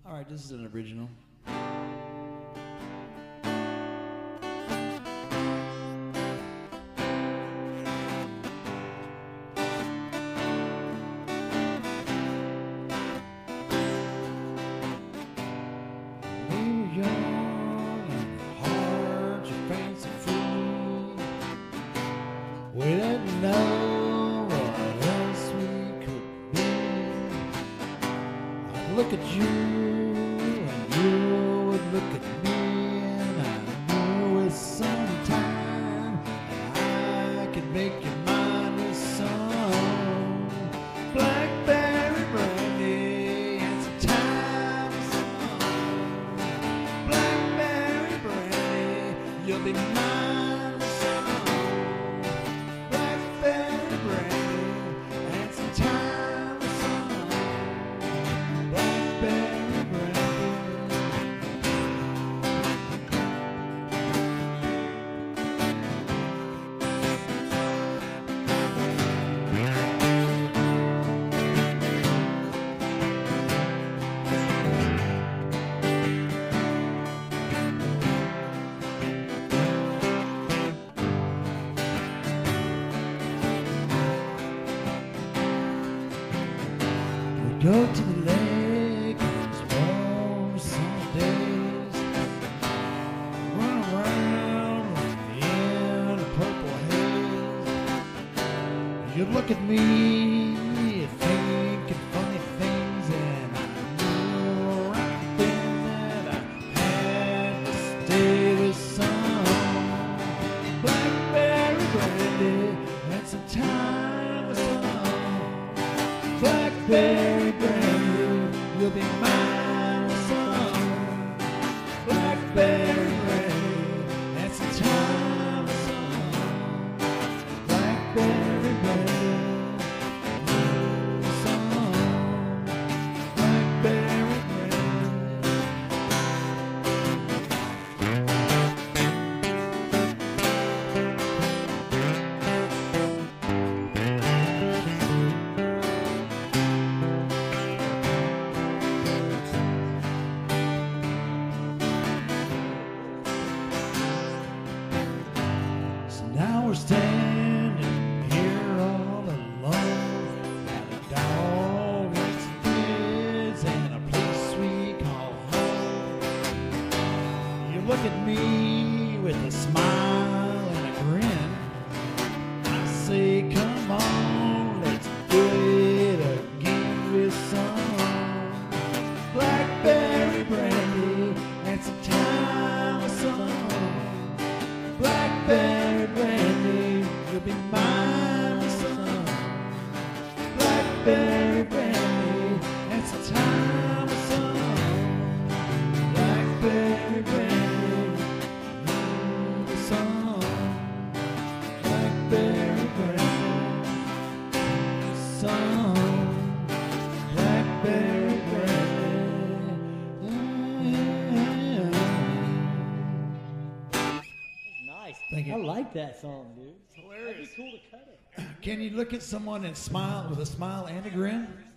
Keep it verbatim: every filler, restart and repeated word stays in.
All right, this is an original. We didn't know what else we could be. I'd look at you and you would look at me, and I knew with some time that I could make you mine with some Blackberry Brandy and some time with some Blackberry Brandy. You'll be mine. Go to the lake, it's warm summer days. Run around in a purple haze. You look at me, thinking funny things, and I knew right then that I had to stay with some Blackberry Brandy and some time with some Blackberry Brandy. You'll be mine with some Blackberry Brandy and some time with some Blackberry Brandy. Some Blackberry Now we're standing here all alone, got a dog and some kids and a place we call home. You look at me with a smile and a grin. I say, come on, let's do it again with some Blackberry Brandy and some time with some Blackberry Brandy. You'll be mine with some Blackberry Brandy and some time with some Blackberry Brandy. With some Blackberry Brandy. Some Blackberry Brandy. Nice. Thank you. I like that song, dude. It's hilarious. That'd be cool to cut it. Can you look at someone and smile with a smile and a grin?